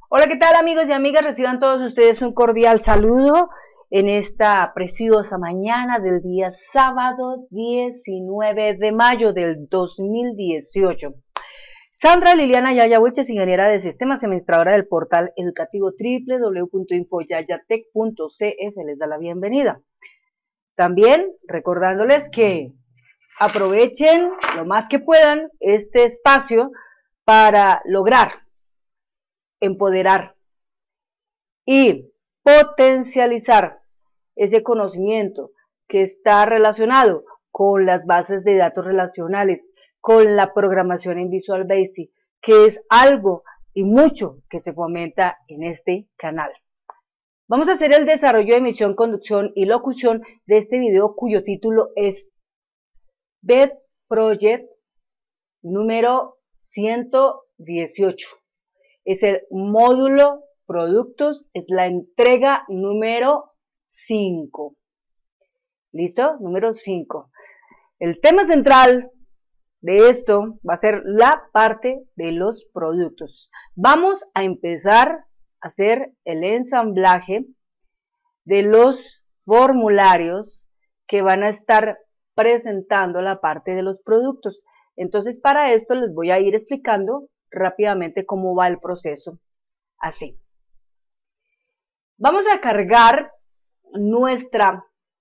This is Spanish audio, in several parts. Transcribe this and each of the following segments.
Hola, ¿qué tal amigos y amigas? Reciban todos ustedes un cordial saludo en esta preciosa mañana del día sábado 19 de mayo del 2018. Sandra Liliana Yaya Wilches, ingeniera de sistemas, administradora del portal educativo www.infoyayatec.cf, les da la bienvenida. También recordándoles que aprovechen lo más que puedan este espacio para lograr empoderar y potencializar ese conocimiento que está relacionado con las bases de datos relacionales, con la programación en Visual Basic, que es algo y mucho que se fomenta en este canal. Vamos a hacer el desarrollo de emisión, conducción y locución de este video cuyo título es BED Project número 118. Es el módulo productos, es la entrega número 5. ¿Listo? Número 5. El tema central de esto va a ser la parte de los productos. Vamos a empezar a hacer el ensamblaje de los formularios que van a estar presentando la parte de los productos. Entonces, para esto les voy a ir explicando rápidamente cómo va el proceso. Así. Vamos a cargar nuestra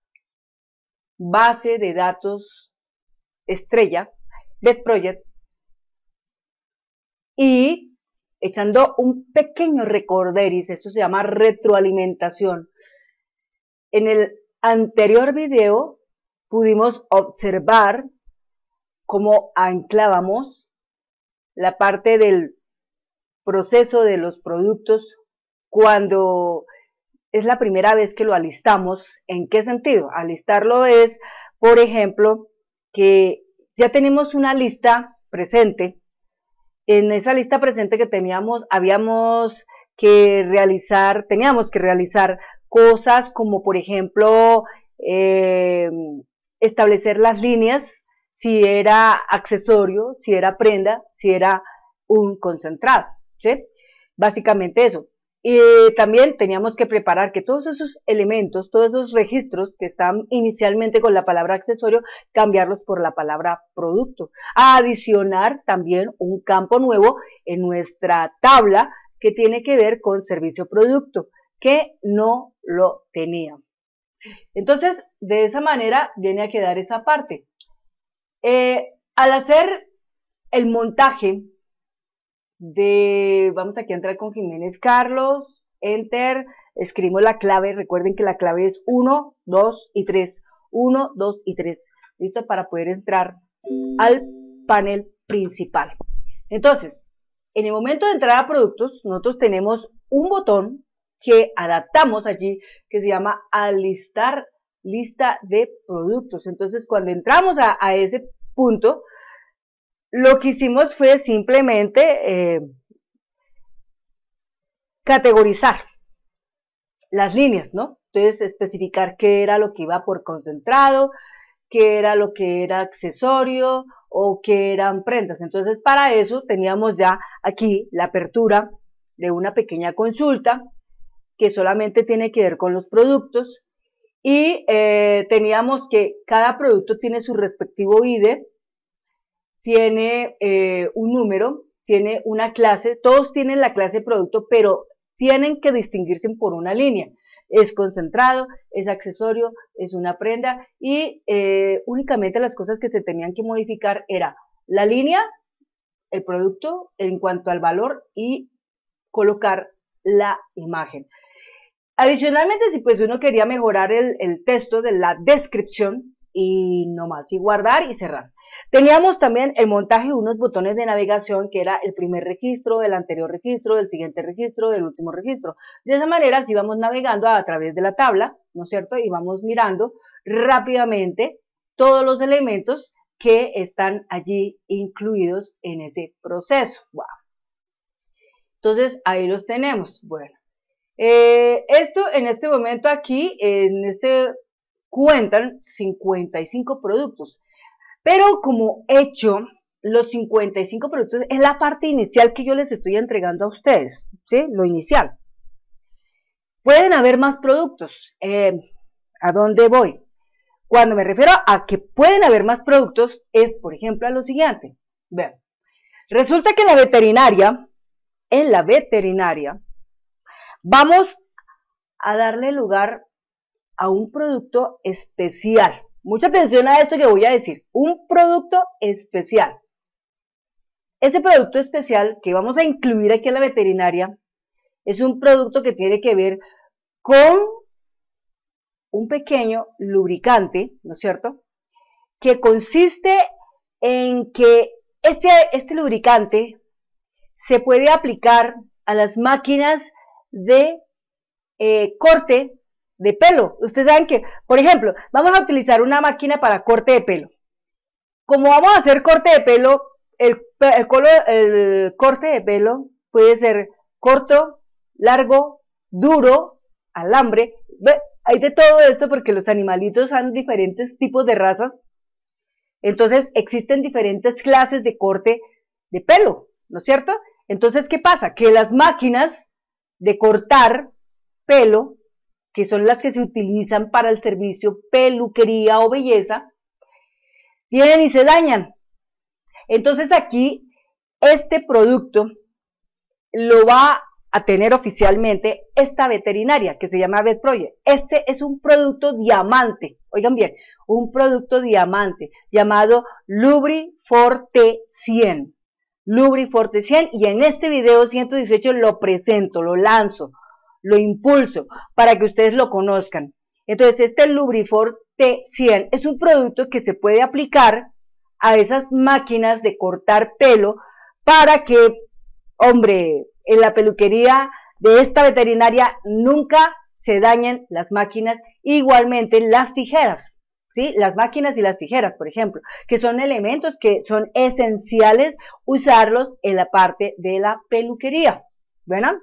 base de datos estrella, BED Project, y echando un pequeño recorderis, esto se llama retroalimentación. En el anterior video pudimos observar cómo anclábamos la parte del proceso de los productos cuando es la primera vez que lo alistamos. ¿En qué sentido? Alistarlo es, por ejemplo, que ya tenemos una lista presente. En esa lista presente que teníamos, teníamos que realizar cosas como, por ejemplo, establecer las líneas, si era accesorio, si era prenda, si era un concentrado, ¿sí? Básicamente eso. Y también teníamos que preparar que todos esos elementos, todos esos registros que están inicialmente con la palabra accesorio, cambiarlos por la palabra producto. A adicionar también un campo nuevo en nuestra tabla que tiene que ver con servicio producto, que no lo tenía. Entonces, de esa manera viene a quedar esa parte. Al hacer el montaje vamos aquí a entrar con Jiménez Carlos, enter, escribimos la clave, recuerden que la clave es 1, 2 y 3, 1, 2 y 3, listo, para poder entrar al panel principal. Entonces, en el momento de entrar a productos, nosotros tenemos un botón que adaptamos allí, que se llama alistar lista de productos. Entonces, cuando entramos a ese punto, lo que hicimos fue simplemente categorizar las líneas, ¿no? Entonces, especificar qué era lo que iba por concentrado, qué era lo que era accesorio o qué eran prendas. Entonces, para eso teníamos ya aquí la apertura de una pequeña consulta que solamente tiene que ver con los productos y teníamos que cada producto tiene su respectivo ID, tiene un número, tiene una clase, todos tienen la clase producto, pero tienen que distinguirse por una línea. Es concentrado, es accesorio, es una prenda y únicamente las cosas que se tenían que modificar era la línea, el producto en cuanto al valor y colocar la imagen. Adicionalmente, si pues uno quería mejorar el texto de la descripción y nomás y guardar y cerrar. Teníamos también el montaje de unos botones de navegación que era el primer registro, el anterior registro, el siguiente registro, el último registro. De esa manera, si íbamos navegando a través de la tabla, ¿no es cierto? Y vamos mirando rápidamente todos los elementos que están allí incluidos en ese proceso. Wow. Entonces, ahí los tenemos. Bueno, esto en este momento aquí, cuentan 55 productos. Pero como hecho, los 55 productos es la parte inicial que yo les estoy entregando a ustedes, ¿sí? Lo inicial. Pueden haber más productos. ¿A dónde voy? Cuando me refiero a que pueden haber más productos, es, por ejemplo, a lo siguiente. Vean, resulta que en la veterinaria, vamos a darle lugar a un producto especial. Mucha atención a esto que voy a decir. Un producto especial. Ese producto especial que vamos a incluir aquí en la veterinaria es un producto que tiene que ver con un pequeño lubricante, ¿no es cierto?, que consiste en que este lubricante se puede aplicar a las máquinas de corte de pelo. Ustedes saben que, por ejemplo, vamos a utilizar una máquina para corte de pelo. Como vamos a hacer corte de pelo, el corte de pelo puede ser corto, largo, duro, alambre. Hay de todo esto porque los animalitos han diferentes tipos de razas. Entonces existen diferentes clases de corte de pelo, ¿no es cierto? Entonces, ¿qué pasa? Que las máquinas de cortar pelo, que son las que se utilizan para el servicio peluquería o belleza, vienen y se dañan. Entonces aquí este producto lo va a tener oficialmente esta veterinaria que se llama VetProject. Este es un producto diamante, oigan bien, un producto diamante llamado Lubriforte 100. Lubriforte 100, y en este video 118 lo presento, lo lanzo, lo impulso para que ustedes lo conozcan. Entonces este Lubriforte 100 es un producto que se puede aplicar a esas máquinas de cortar pelo para que, hombre, en la peluquería de esta veterinaria nunca se dañen las máquinas, igualmente las tijeras, ¿sí? Las máquinas y las tijeras, por ejemplo, que son elementos que son esenciales usarlos en la parte de la peluquería, ¿verdad?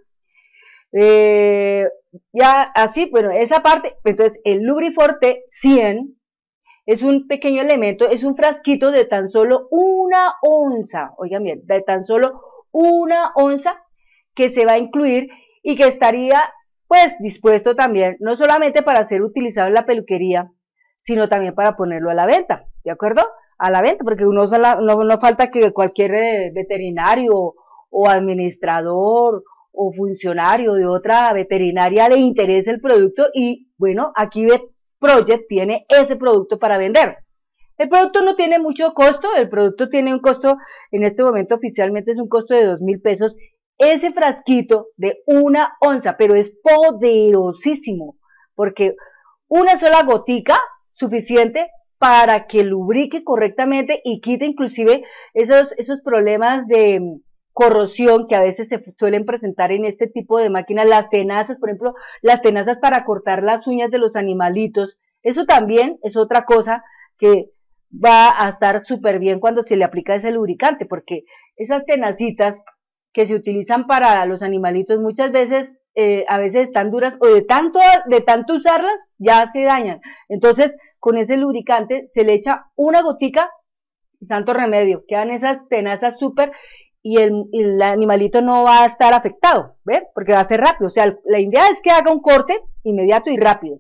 Ya así, bueno, esa parte, entonces el Lubriforte 100 es un pequeño elemento, es un frasquito de tan solo 1 onza, oigan bien, de tan solo 1 onza que se va a incluir y que estaría pues dispuesto también, no solamente para ser utilizado en la peluquería, sino también para ponerlo a la venta, ¿de acuerdo? A la venta, porque no falta que cualquier veterinario o administrador o funcionario de otra veterinaria le interese el producto y bueno, aquí VetProject tiene ese producto para vender. El producto no tiene mucho costo, el producto tiene un costo, en este momento oficialmente es un costo de 2,000 pesos, ese frasquito de 1 onza, pero es poderosísimo, porque una sola gotica suficiente para que lubrique correctamente y quite inclusive esos problemas de corrosión que a veces se suelen presentar en este tipo de máquinas, las tenazas, por ejemplo, las tenazas para cortar las uñas de los animalitos, eso también es otra cosa que va a estar súper bien cuando se le aplica ese lubricante, porque esas tenacitas que se utilizan para los animalitos muchas veces, a veces están duras o de tanto usarlas ya se dañan. Entonces, con ese lubricante se le echa una gotica y santo remedio, quedan esas tenazas súper y el animalito no va a estar afectado, ¿ve? Porque va a ser rápido. O sea, la idea es que haga un corte inmediato y rápido.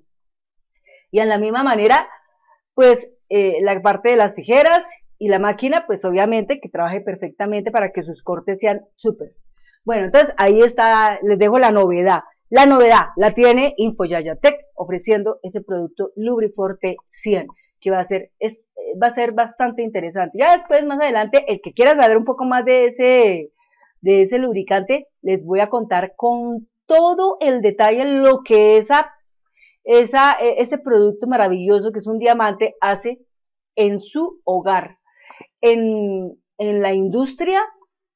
Y en la misma manera, pues, la parte de las tijeras y la máquina, pues obviamente que trabaje perfectamente para que sus cortes sean súper. Bueno, entonces ahí está, les dejo la novedad. La novedad la tiene InfoYayaTech ofreciendo ese producto Lubriforte 100, que va a ser bastante interesante. Ya después, más adelante, el que quiera saber un poco más de ese lubricante, les voy a contar con todo el detalle lo que ese producto maravilloso que es un diamante hace en su hogar, en la industria,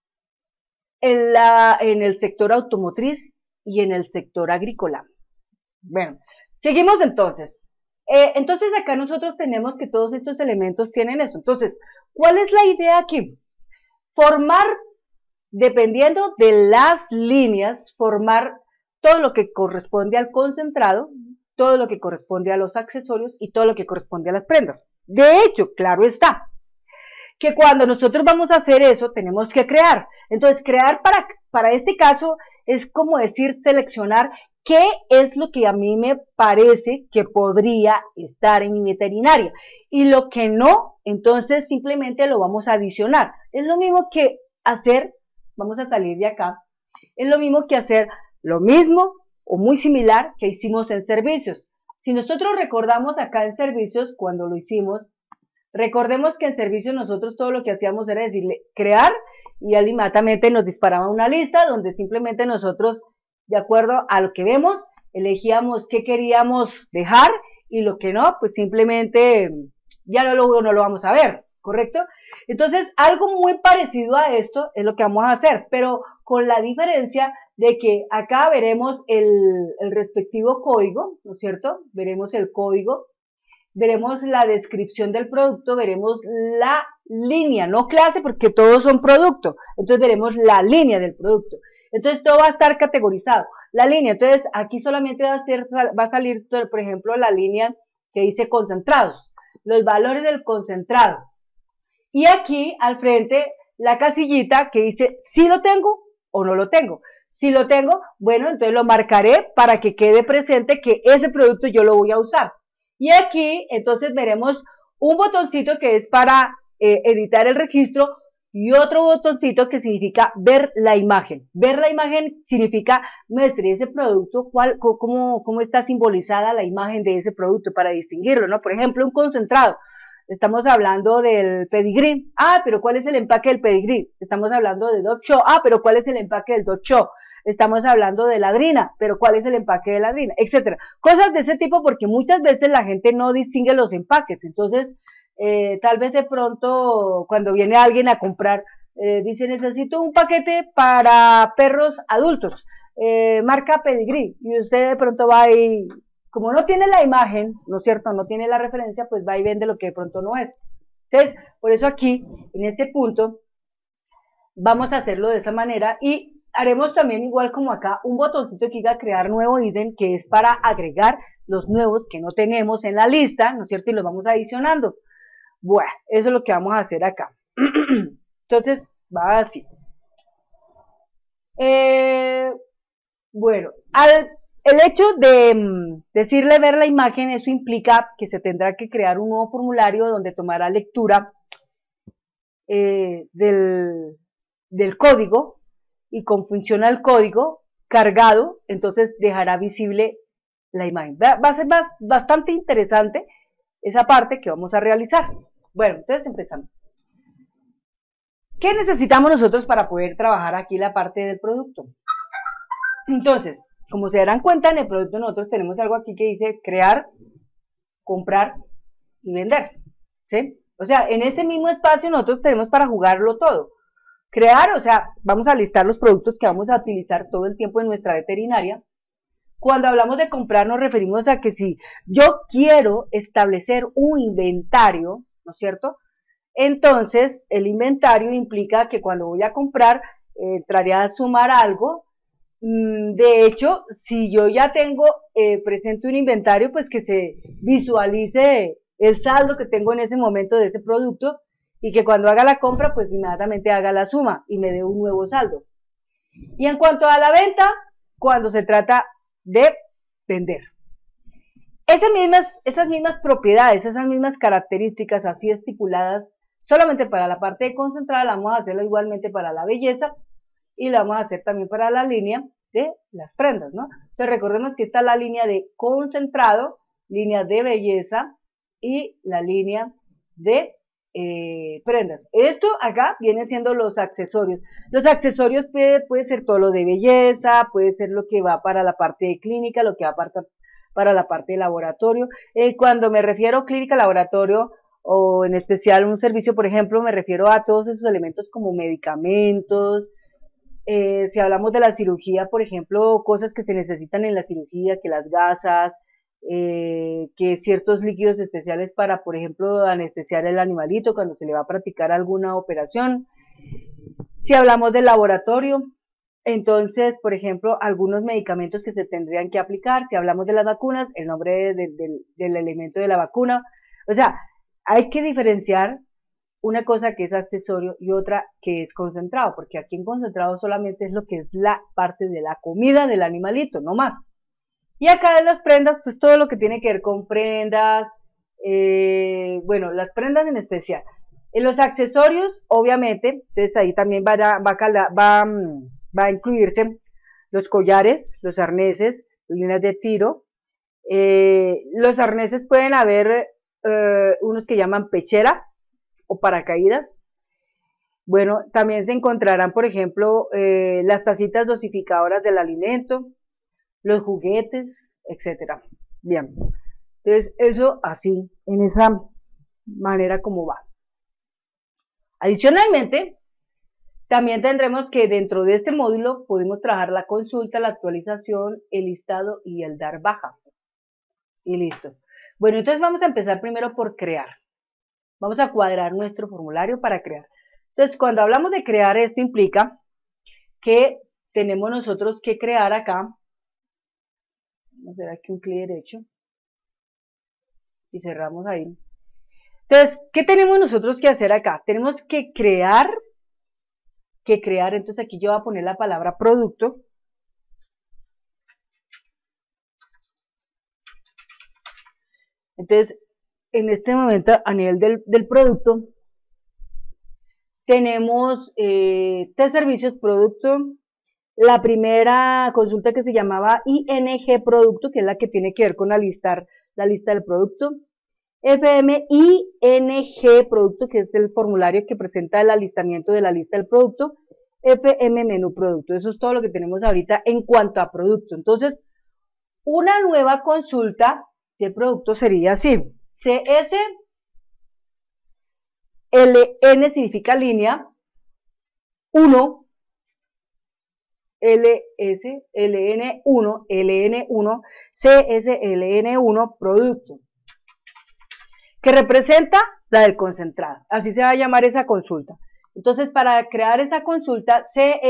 en el sector automotriz y en el sector agrícola. Bueno, seguimos entonces. Entonces acá nosotros tenemos que todos estos elementos tienen eso. Entonces, ¿cuál es la idea aquí? Formar, dependiendo de las líneas, formar todo lo que corresponde al concentrado, todo lo que corresponde a los accesorios y todo lo que corresponde a las prendas. De hecho, claro está, que cuando nosotros vamos a hacer eso, tenemos que crear. Entonces, crear para este caso es como decir, seleccionar qué es lo que a mí me parece que podría estar en mi veterinaria. Y lo que no, entonces simplemente lo vamos a adicionar. Es lo mismo que hacer, vamos a salir de acá, es lo mismo que hacer lo mismo o muy similar que hicimos en servicios. Si nosotros recordamos acá en servicios, cuando lo hicimos, recordemos que en servicios nosotros todo lo que hacíamos era decirle crear y él inmediatamente nos disparaba una lista donde simplemente nosotros, de acuerdo a lo que vemos, elegíamos qué queríamos dejar y lo que no, pues simplemente ya luego no lo vamos a ver, ¿correcto? Entonces, algo muy parecido a esto es lo que vamos a hacer, pero con la diferencia de que acá veremos el respectivo código, ¿no es cierto? Veremos el código, veremos la descripción del producto, veremos la línea, no clase porque todos son producto, entonces veremos la línea del producto. Entonces todo va a estar categorizado. La línea, entonces aquí solamente va a salir, por ejemplo, la línea que dice concentrados, los valores del concentrado. Y aquí al frente la casillita que dice si lo tengo o no lo tengo. Si lo tengo, bueno, entonces lo marcaré para que quede presente que ese producto yo lo voy a usar. Y aquí entonces veremos un botoncito que es para editar el registro y otro botoncito que significa ver la imagen. Ver la imagen significa muestre ese producto, cómo está simbolizada la imagen de ese producto para distinguirlo, ¿no? Por ejemplo, un concentrado. Estamos hablando del pedigrí. Ah, pero ¿cuál es el empaque del pedigrí? Estamos hablando de Dog Chow. Ah, pero ¿cuál es el empaque del Dog Chow? Estamos hablando de ladrina, pero ¿cuál es el empaque de ladrina? Etcétera. Cosas de ese tipo porque muchas veces la gente no distingue los empaques. Entonces, tal vez de pronto cuando viene alguien a comprar, dice necesito un paquete para perros adultos, marca pedigrí. Y usted de pronto va y, como no tiene la imagen, ¿no es cierto? No tiene la referencia, pues va y vende lo que de pronto no es. Entonces, por eso aquí, en este punto, vamos a hacerlo de esa manera y haremos también igual como acá un botoncito que diga crear nuevo ítem, que es para agregar los nuevos que no tenemos en la lista, ¿no es cierto? Y los vamos adicionando. Bueno, eso es lo que vamos a hacer acá. Entonces, va así. Bueno, el hecho de decirle ver la imagen, eso implica que se tendrá que crear un nuevo formulario donde tomará lectura del código y con función al código cargado, entonces dejará visible la imagen. Va a ser bastante interesante esa parte que vamos a realizar. Bueno, entonces empezamos. ¿Qué necesitamos nosotros para poder trabajar aquí la parte del producto? Entonces, como se darán cuenta, en el producto nosotros tenemos algo aquí que dice crear, comprar y vender, ¿sí? O sea, en este mismo espacio nosotros tenemos para jugarlo todo. Crear, o sea, vamos a listar los productos que vamos a utilizar todo el tiempo en nuestra veterinaria. Cuando hablamos de comprar nos referimos a que si yo quiero establecer un inventario, ¿no es cierto? Entonces, el inventario implica que cuando voy a comprar, entraré a sumar algo. De hecho, si yo ya tengo presente un inventario, pues que se visualice el saldo que tengo en ese momento de ese producto y que cuando haga la compra, pues inmediatamente haga la suma y me dé un nuevo saldo. Y en cuanto a la venta, cuando se trata de vender. Esas mismas propiedades, esas mismas características así estipuladas, solamente para la parte de concentrada, la vamos a hacerlo igualmente para la belleza y la vamos a hacer también para la línea de las prendas, ¿no? Entonces recordemos que está la línea de concentrado, línea de belleza y la línea de prendas. Esto acá vienen siendo los accesorios. Los accesorios puede ser todo lo de belleza, puede ser lo que va para la parte de clínica, lo que va para la parte de laboratorio. Cuando me refiero a clínica, laboratorio o en especial un servicio, por ejemplo, me refiero a todos esos elementos como medicamentos. Si hablamos de la cirugía, por ejemplo, cosas que se necesitan en la cirugía, que las gasas, que ciertos líquidos especiales para, por ejemplo, anestesiar el animalito cuando se le va a practicar alguna operación. Si hablamos del laboratorio, entonces, por ejemplo, algunos medicamentos que se tendrían que aplicar. Si hablamos de las vacunas, el nombre del elemento de la vacuna. O sea, hay que diferenciar una cosa que es accesorio y otra que es concentrado, porque aquí en concentrado solamente es lo que es la parte de la comida del animalito, no más. Y acá de las prendas, pues todo lo que tiene que ver con prendas, bueno, las prendas en especial. En los accesorios, obviamente, entonces ahí también va a incluirse los collares, los arneses, líneas de tiro. Los arneses pueden haber unos que llaman pechera o paracaídas. Bueno, también se encontrarán, por ejemplo, las tacitas dosificadoras del alimento, los juguetes, etcétera. Bien, entonces eso así, en esa manera como va. Adicionalmente, también tendremos que dentro de este módulo podemos trabajar la consulta, la actualización, el listado y el dar baja. Y listo. Bueno, entonces vamos a empezar primero por crear. Vamos a cuadrar nuestro formulario para crear. Entonces, cuando hablamos de crear, esto implica que tenemos nosotros que crear acá. Vamos a hacer aquí un clic derecho. Y cerramos ahí. Entonces, ¿qué tenemos nosotros que hacer acá? Tenemos que crear, entonces aquí yo voy a poner la palabra producto. Entonces, en este momento, a nivel del producto, tenemos 3 servicios producto. La primera consulta que se llamaba ING producto, que es la que tiene que ver con alistar la lista del producto. FMING producto, que es el formulario que presenta el alistamiento de la lista del producto. FM menú producto. Eso es todo lo que tenemos ahorita en cuanto a producto. Entonces, una nueva consulta de producto sería así. CS LN significa línea, 1, LS, LN1, LN1, CSLN1, producto, que representa la del concentrado. Así se va a llamar esa consulta. Entonces, para crear esa consulta,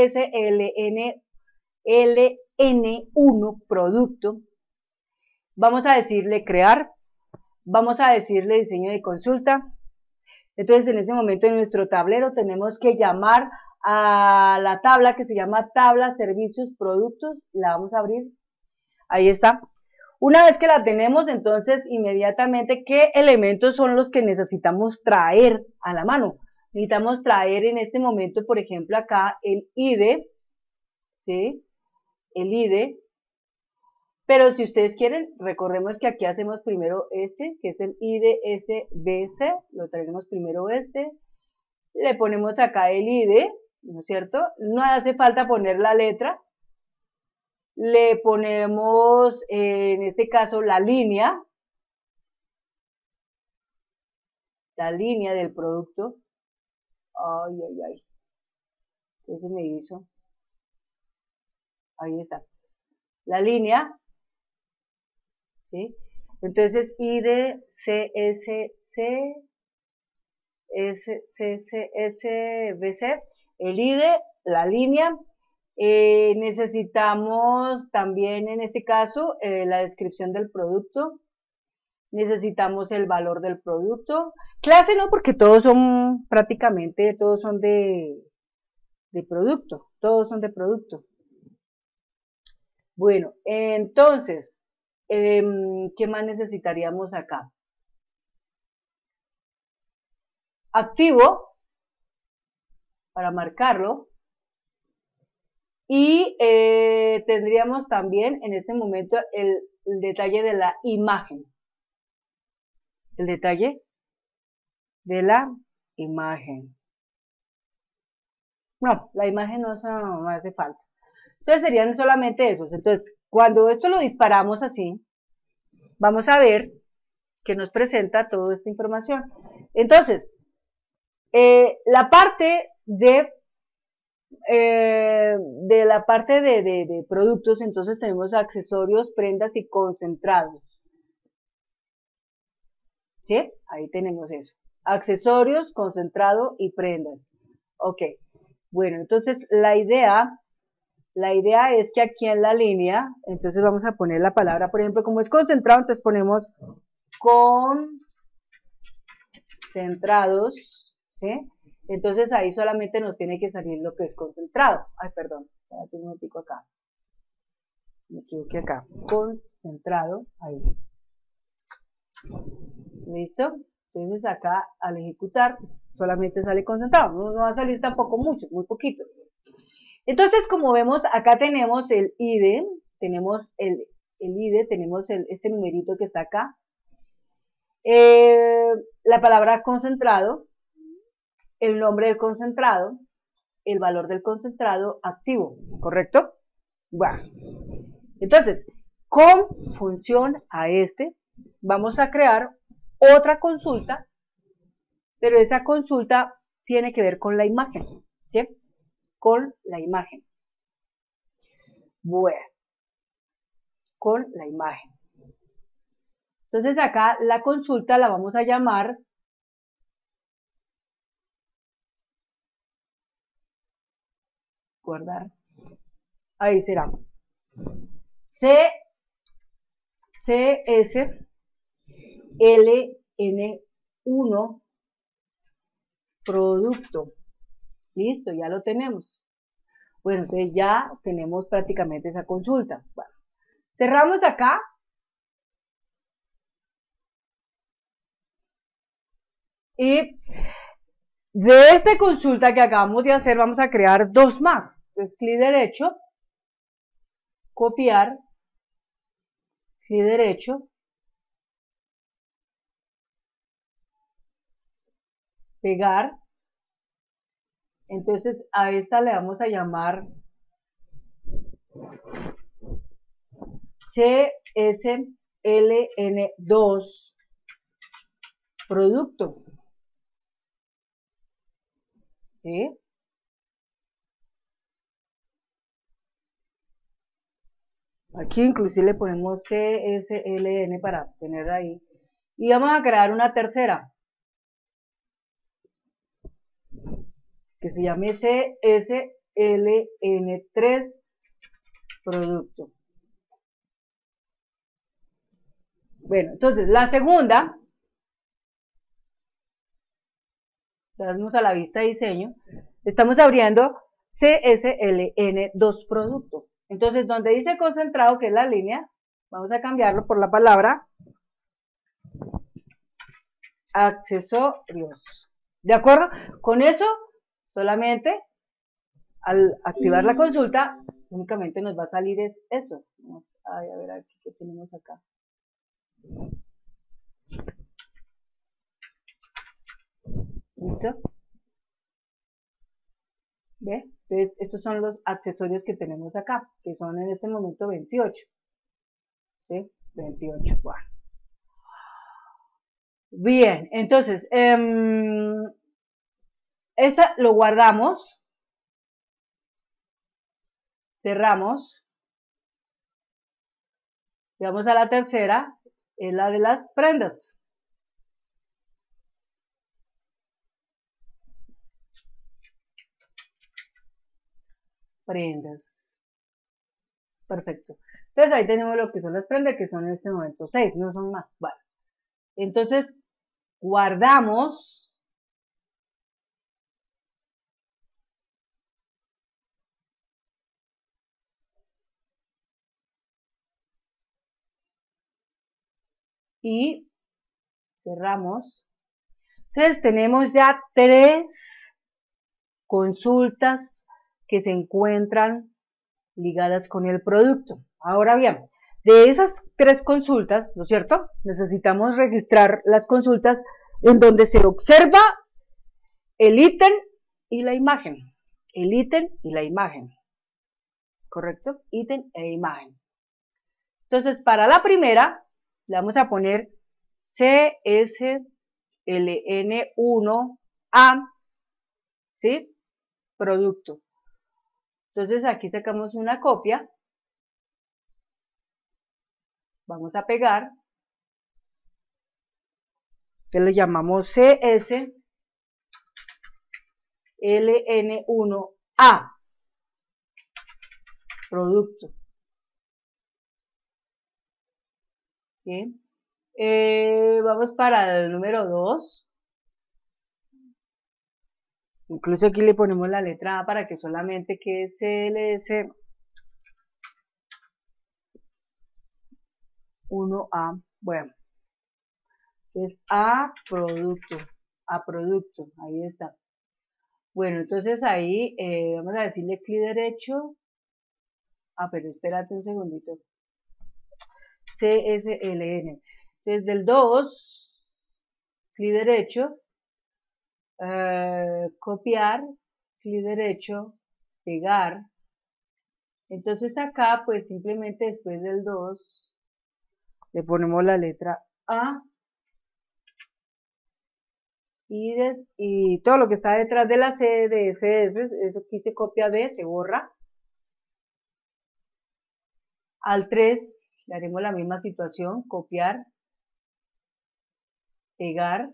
CSLN1, producto, vamos a decirle crear, vamos a decirle diseño de consulta. Entonces, en este momento en nuestro tablero tenemos que llamar a la tabla que se llama tabla servicios productos. La vamos a abrir. Ahí está. Una vez que la tenemos, entonces inmediatamente, ¿qué elementos son los que necesitamos traer a la mano? Necesitamos traer en este momento, por ejemplo, acá el ID, ¿sí? El ID. Pero si ustedes quieren, recordemos que aquí hacemos primero este, que es el IDSBC, lo traemos primero este, le ponemos acá el ID, ¿no es cierto? No hace falta poner la letra, le ponemos, en este caso, la línea del producto. Ay, ay, ay. ¿Qué se me hizo? Ahí está. La línea. ¿Sí? Entonces, ID, CSC, SCSBC, el ID, la línea. Necesitamos también, en este caso, la descripción del producto. Necesitamos el valor del producto. Clase no, porque todos son, prácticamente, todos son de producto. Todos son de producto. Bueno, entonces, ¿qué más necesitaríamos acá? Activo, para marcarlo. Y tendríamos también en este momento el detalle de la imagen. El detalle de la imagen. No, la imagen no hace falta. Entonces serían solamente esos. Entonces, cuando esto lo disparamos así, vamos a ver que nos presenta toda esta información. Entonces, la parte de la parte de productos, entonces tenemos accesorios, prendas y concentrados. ¿Sí? Ahí tenemos eso. Accesorios, concentrado y prendas. Ok. Bueno, entonces la idea es que aquí en la línea, entonces vamos a poner la palabra, por ejemplo, como es concentrado, entonces ponemos concentrados, ¿sí? Entonces ahí solamente nos tiene que salir lo que es concentrado. Ay, perdón, espérate un momentico acá. Me equivoqué acá. Concentrado, ahí. ¿Listo? Entonces acá al ejecutar solamente sale concentrado. No va a salir tampoco mucho, muy poquito. Entonces, como vemos, acá tenemos el IDE, tenemos el IDE, tenemos este numerito que está acá. La palabra concentrado, el nombre del concentrado, el valor del concentrado activo, ¿correcto? Bueno, entonces, con función a este, vamos a crear otra consulta, pero esa consulta tiene que ver con la imagen, ¿sí? Con la imagen. Bueno, con la imagen. Entonces acá la consulta la vamos a llamar guardar. Ahí será CSLN1 producto. Listo, ya lo tenemos. Bueno, entonces ya tenemos prácticamente esa consulta. Bueno, cerramos acá. Y de esta consulta que acabamos de hacer vamos a crear dos más. Entonces clic derecho, copiar, clic derecho, pegar. Entonces a esta le vamos a llamar CSLN2 producto. ¿Sí? Aquí inclusive le ponemos CSLN para tener ahí. Y vamos a crear una tercera, que se llame CSLN3 producto. Bueno, entonces la segunda, vamos a la vista de diseño, estamos abriendo CSLN2 producto. Entonces, donde dice concentrado, que es la línea, vamos a cambiarlo por la palabra accesorios. ¿De acuerdo? Con eso, solamente al activar la consulta, únicamente nos va a salir eso. A ver aquí qué tenemos acá. ¿Listo? ¿Ve? Entonces, estos son los accesorios que tenemos acá, que son en este momento 28. ¿Sí? 28. Bueno. Bien, entonces, esta lo guardamos, cerramos, y vamos a la tercera, es la de las prendas. Prendas. Perfecto. Entonces ahí tenemos lo que son las prendas, que son en este momento 6, no son más. Vale. Entonces, guardamos. Y cerramos. Entonces tenemos ya 3 consultas que se encuentran ligadas con el producto. Ahora bien, de esas 3 consultas, ¿no es cierto? Necesitamos registrar las consultas en donde se observa el ítem y la imagen. El ítem y la imagen. ¿Correcto? Ítem e imagen. Entonces, para la primera, le vamos a poner CSLN1A, ¿sí? Producto. Entonces, aquí sacamos una copia. Vamos a pegar. Entonces le llamamos CSLN1A, producto. ¿Sí? Vamos para el número 2. Incluso aquí le ponemos la letra A para que solamente quede CLS 1A. Bueno, es a producto, ahí está. Bueno, entonces ahí vamos a decirle clic derecho. Pero espérate un segundito. CSLN. Entonces del 2, clic derecho, copiar, clic derecho, pegar. Entonces acá pues simplemente después del 2 le ponemos la letra A y todo lo que está detrás de la C de SS, eso aquí se copia B, se borra. Al 3 le haremos la misma situación, copiar, pegar.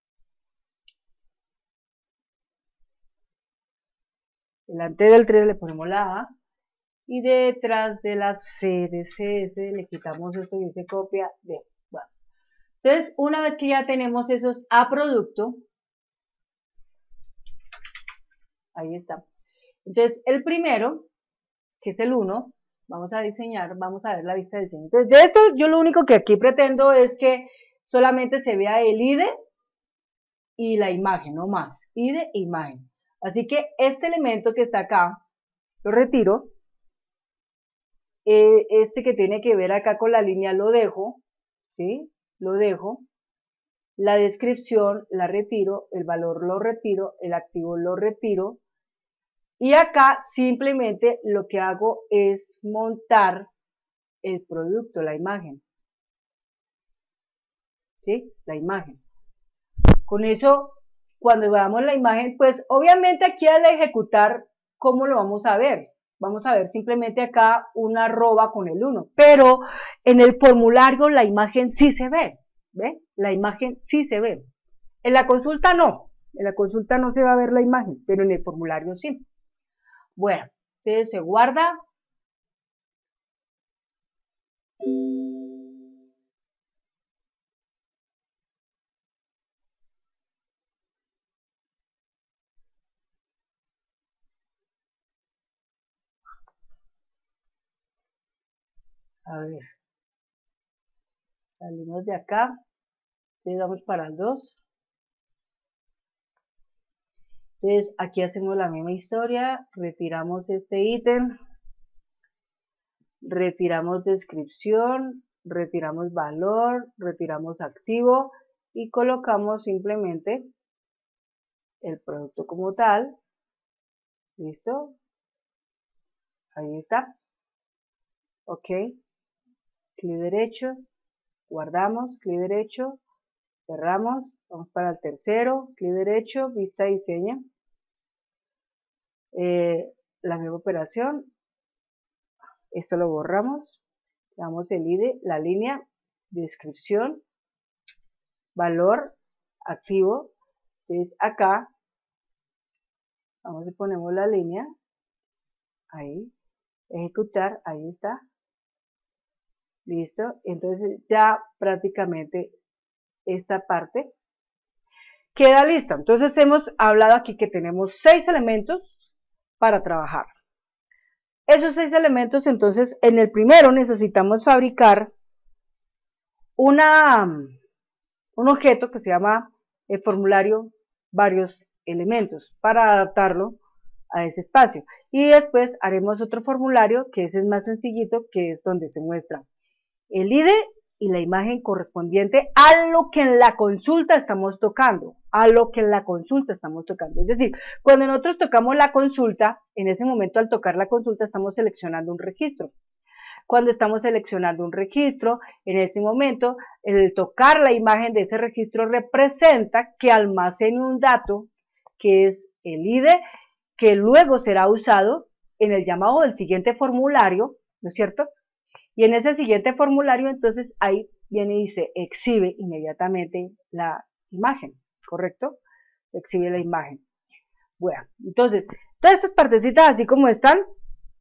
Delante del 3 le ponemos la A. Y detrás de la C de CS le quitamos esto y dice copia de. Bueno. Entonces, una vez que ya tenemos esos a producto, ahí está. Entonces, el primero, que es el 1, vamos a diseñar, vamos a ver la vista de diseño. Entonces, de esto yo lo único que aquí pretendo es que solamente se vea el IDE y la imagen, no más. IDE e imagen. Así que este elemento que está acá, lo retiro. Este que tiene que ver acá con la línea lo dejo, ¿sí? Lo dejo. La descripción la retiro, el valor lo retiro, el activo lo retiro. Y acá simplemente lo que hago es montar el producto, la imagen. ¿Sí? La imagen. Con eso, cuando veamos la imagen, pues obviamente aquí al ejecutar, ¿cómo lo vamos a ver? Vamos a ver simplemente acá una arroba con el 1, pero en el formulario la imagen sí se ve, ¿ve? La imagen sí se ve. En la consulta no se va a ver la imagen, pero en el formulario sí. Bueno, entonces se guarda. A ver, salimos de acá, le damos para el 2. Entonces aquí hacemos la misma historia, retiramos este ítem, retiramos descripción, retiramos valor, retiramos activo y colocamos simplemente el producto como tal. ¿Listo? Ahí está. Ok. Clic derecho, guardamos, clic derecho, cerramos, vamos para el tercero, clic derecho, vista diseño. La misma operación, esto lo borramos, le damos el IDE, la línea, descripción, valor, activo. Entonces acá, vamos y ponemos la línea, ahí, ejecutar, ahí está. Listo, entonces ya prácticamente esta parte queda lista. Entonces hemos hablado aquí que tenemos 6 elementos para trabajar. Esos 6 elementos, entonces en el primero necesitamos fabricar un objeto que se llama el formulario varios elementos para adaptarlo a ese espacio. Y después haremos otro formulario que ese es más sencillito, que es donde se muestra el IDE y la imagen correspondiente a lo que en la consulta estamos tocando, Es decir, cuando nosotros tocamos la consulta, en ese momento al tocar la consulta estamos seleccionando un registro. Cuando estamos seleccionando un registro, en ese momento, el tocar la imagen de ese registro representa que almacene un dato que es el IDE, que luego será usado en el llamado del siguiente formulario, ¿no es cierto? Y en ese siguiente formulario, entonces, ahí viene y se exhibe inmediatamente la imagen, ¿correcto? Se exhibe la imagen. Bueno, entonces, todas estas partecitas así como están,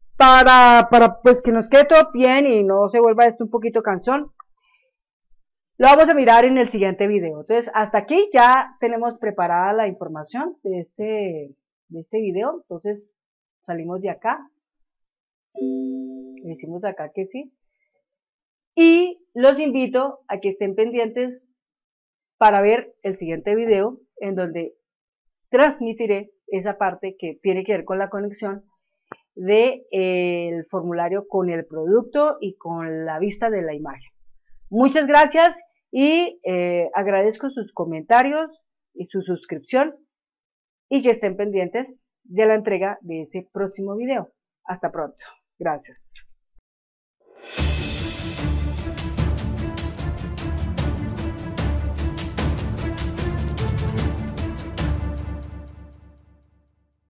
para pues que nos quede todo bien y no se vuelva esto un poquito cansón. Lo vamos a mirar en el siguiente video. Entonces, hasta aquí ya tenemos preparada la información de este video. Entonces, salimos de acá. Le decimos acá que sí. Y los invito a que estén pendientes para ver el siguiente video en donde transmitiré esa parte que tiene que ver con la conexión del formulario con el producto y con la vista de la imagen. Muchas gracias y agradezco sus comentarios y su suscripción y que estén pendientes de la entrega de ese próximo video. Hasta pronto. Gracias.